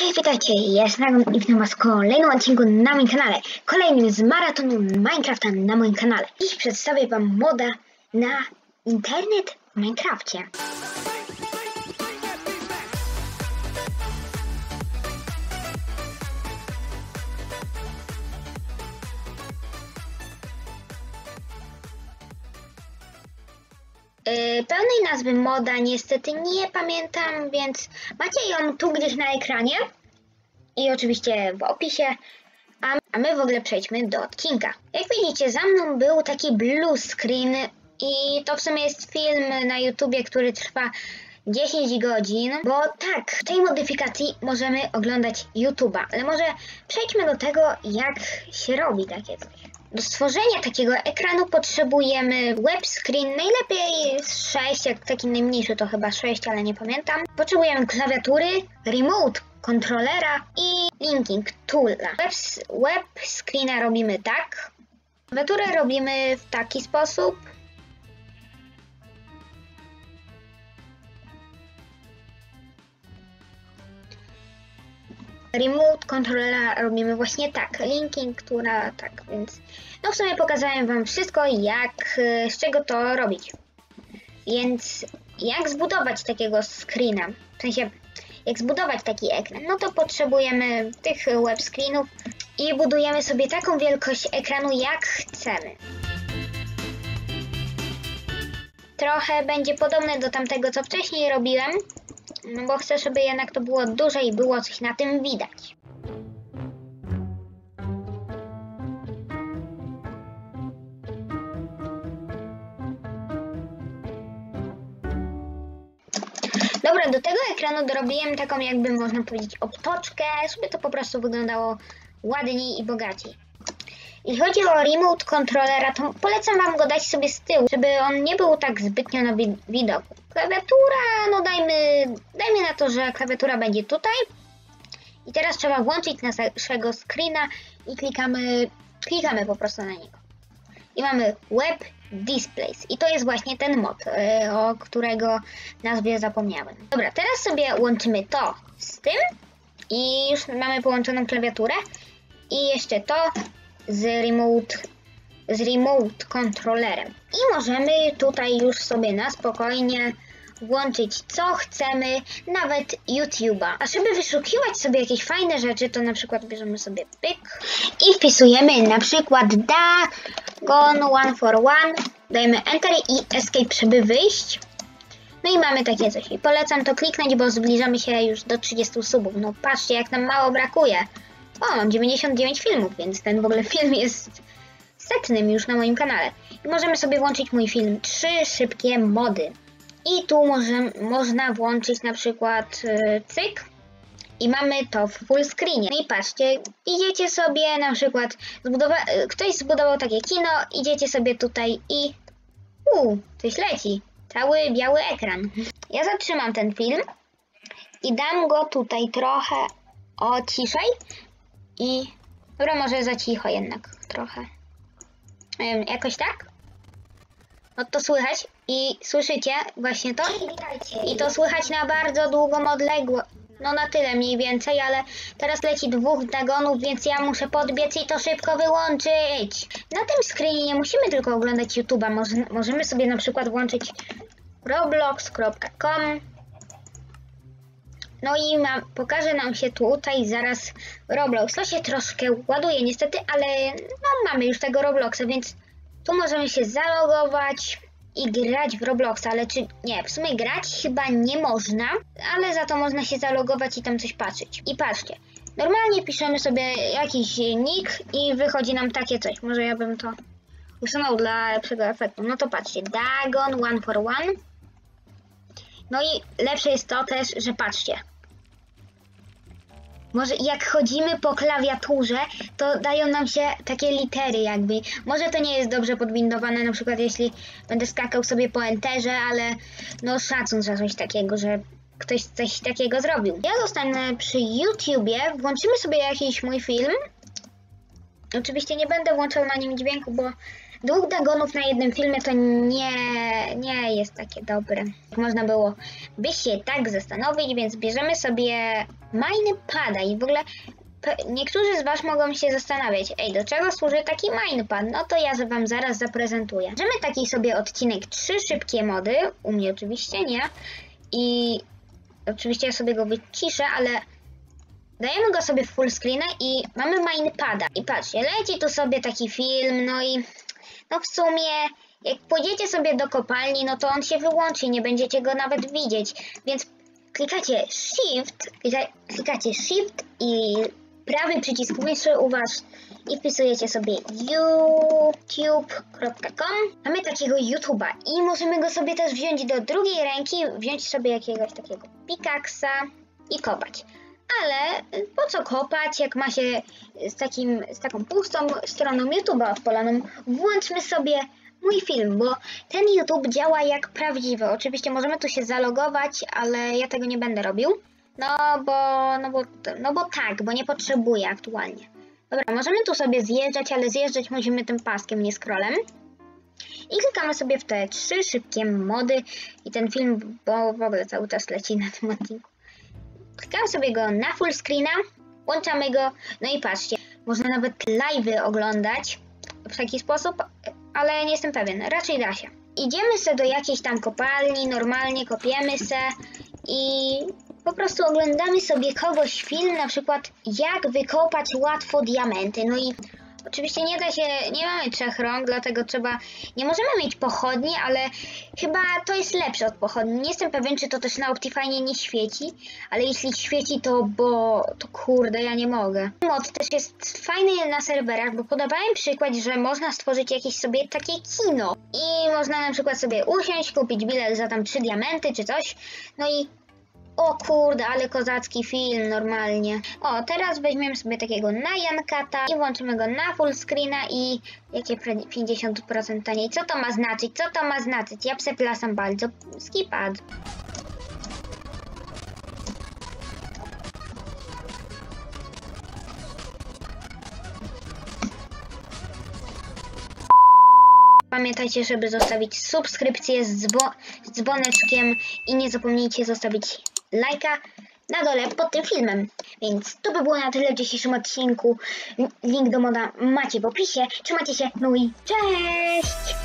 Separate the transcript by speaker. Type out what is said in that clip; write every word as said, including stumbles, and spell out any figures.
Speaker 1: Cześć, witajcie, ja jestem i witam was w kolejnym odcinku na moim kanale, kolejnym z maratonu Minecrafta na moim kanale. Dziś przedstawię wam moda na internet w Minecrafcie. Yy, pełnej nazwy moda niestety nie pamiętam, więc macie ją tu gdzieś na ekranie i oczywiście w opisie, a, a my w ogóle przejdźmy do odcinka. Jak widzicie, za mną był taki blue screen i to w sumie jest film na YouTubie, który trwa dziesięć godzin, bo tak, w tej modyfikacji możemy oglądać YouTube'a, ale może przejdźmy do tego, jak się robi takie coś. Do stworzenia takiego ekranu potrzebujemy web screen, najlepiej sześć, jak taki najmniejszy to chyba sześć, ale nie pamiętam. Potrzebujemy klawiatury, remote kontrolera i linking toola. Web, web screena robimy tak. Klawiaturę robimy w taki sposób. Remote kontrolera robimy właśnie tak, linking, która tak, więc no w sumie pokazałem wam wszystko, jak, z czego to robić. Więc jak zbudować takiego screena, w sensie jak zbudować taki ekran, no to potrzebujemy tych web screenów i budujemy sobie taką wielkość ekranu, jak chcemy. Trochę będzie podobne do tamtego, co wcześniej robiłem, no bo chcę, żeby jednak to było duże i było coś na tym widać. Dobra, do tego ekranu dorobiłem taką, jakby można powiedzieć, obtoczkę, żeby to po prostu wyglądało ładniej i bogaciej. Jeśli chodzi o remote kontrolera, to polecam wam go dać sobie z tyłu, żeby on nie był tak zbytnio na widoku. Klawiatura, no dajmy, dajmy na to, że klawiatura będzie tutaj. I teraz trzeba włączyć naszego screena i klikamy, klikamy po prostu na niego. I mamy Web Displays. I to jest właśnie ten mod, o którego nazwie zapomniałem. Dobra, teraz sobie łączymy to z tym i już mamy połączoną klawiaturę. I jeszcze to z remote, z remote kontrolerem. I możemy tutaj już sobie na spokojnie włączyć co chcemy, nawet YouTube'a. A żeby wyszukiwać sobie jakieś fajne rzeczy, to na przykład bierzemy sobie pyk i wpisujemy na przykład Dagon one for one, dajemy Enter i Escape, żeby wyjść. No i mamy takie coś. I polecam to kliknąć, bo zbliżamy się już do trzydziestu subów. No patrzcie, jak nam mało brakuje. O, mam dziewięćdziesiąt dziewięć filmów, więc ten w ogóle film jest setnym już na moim kanale. I możemy sobie włączyć mój film Trzy szybkie mody. I tu może, można włączyć na przykład yy, cyk i mamy to w full screenie. No i patrzcie, idziecie sobie na przykład, zbudowa- ktoś zbudował takie kino, idziecie sobie tutaj i uuu, coś leci. Cały biały ekran. Ja zatrzymam ten film i dam go tutaj trochę o ciszej. I dobra, może za cicho jednak trochę. Ym, jakoś tak? No to słychać i słyszycie właśnie to? I to słychać na bardzo długą odległość. No na tyle mniej więcej, ale teraz leci dwóch dagonów, więc ja muszę podbiec i to szybko wyłączyć. Na tym screenie nie musimy tylko oglądać YouTube'a. Może, możemy sobie na przykład włączyć roblox kropka com. No i ma, pokaże nam się tutaj zaraz Roblox. To się troszkę ładuje niestety, ale no mamy już tego Robloxa, więc tu możemy się zalogować i grać w Robloxa, ale czy nie, w sumie grać chyba nie można, ale za to można się zalogować i tam coś patrzeć. I patrzcie, normalnie piszemy sobie jakiś nick i wychodzi nam takie coś. Może ja bym to usunął dla lepszego efektu. No to patrzcie, Dagon one for one. No i lepsze jest to też, że patrzcie. Może jak chodzimy po klawiaturze, to dają nam się takie litery jakby. Może to nie jest dobrze podbindowane, na przykład jeśli będę skakał sobie po enterze, ale no szacun za coś takiego, że ktoś coś takiego zrobił. Ja zostanę przy YouTubie, włączymy sobie jakiś mój film. Oczywiście nie będę włączał na nim dźwięku, bo Dwóch Dagonów na jednym filmie to nie, nie jest takie dobre. Można było by się tak zastanowić, więc bierzemy sobie Minepada i w ogóle niektórzy z was mogą się zastanawiać, ej, do czego służy taki Minepad? No to ja wam zaraz zaprezentuję. Bierzemy taki sobie odcinek trzy szybkie mody, u mnie oczywiście, nie? I oczywiście ja sobie go wyciszę, ale dajemy go sobie w full screena i mamy Minepada. I patrzcie, leci tu sobie taki film, no i no w sumie jak pójdziecie sobie do kopalni, no to on się wyłączy, nie będziecie go nawet widzieć. Więc klikacie Shift, klikacie Shift i prawy przycisk myszy u was i wpisujecie sobie youtube kropka com. Mamy takiego YouTube'a i możemy go sobie też wziąć do drugiej ręki, wziąć sobie jakiegoś takiego pikaksa i kopać. Ale po co kopać, jak ma się z, takim, z taką pustą stroną YouTube'a odpaloną? Włączmy sobie mój film, bo ten YouTube działa jak prawdziwy. Oczywiście możemy tu się zalogować, ale ja tego nie będę robił. No bo, no bo, no bo tak, bo nie potrzebuję aktualnie. Dobra, możemy tu sobie zjeżdżać, ale zjeżdżać musimy tym paskiem, nie scrollem. I klikamy sobie w te trzy szybkie mody i ten film, bo w ogóle cały czas leci na tym odcinku. Klikamy sobie go na full screena, włączamy go, no i patrzcie, można nawet live'y oglądać w taki sposób, ale nie jestem pewien, raczej da się. Idziemy sobie do jakiejś tam kopalni, normalnie kopiemy se i po prostu oglądamy sobie kogoś film, na przykład jak wykopać łatwo diamenty. No i oczywiście nie da się, nie mamy trzech rąk, dlatego trzeba, nie możemy mieć pochodni, ale chyba to jest lepsze od pochodni. Nie jestem pewien, czy to też na Optifine nie świeci, ale jeśli świeci, to bo, to kurde, ja nie mogę. Mod też jest fajny na serwerach, bo podawałem przykład, że można stworzyć jakieś sobie takie kino i można na przykład sobie usiąść, kupić bilet za tam trzy diamenty czy coś, no i o kurde, ale kozacki film, normalnie. O, teraz weźmiemy sobie takiego Nyankata i włączymy go na full screena i jakie pięćdziesiąt procent taniej. Co to ma znaczyć? Co to ma znaczyć? Ja przepraszam bardzo. Skipad. Pamiętajcie, żeby zostawić subskrypcję z, dzwo z dzwoneczkiem i nie zapomnijcie zostawić lajka na dole pod tym filmem. Więc to by było na tyle w dzisiejszym odcinku. Link do moda macie w opisie. Trzymajcie się, no i cześć!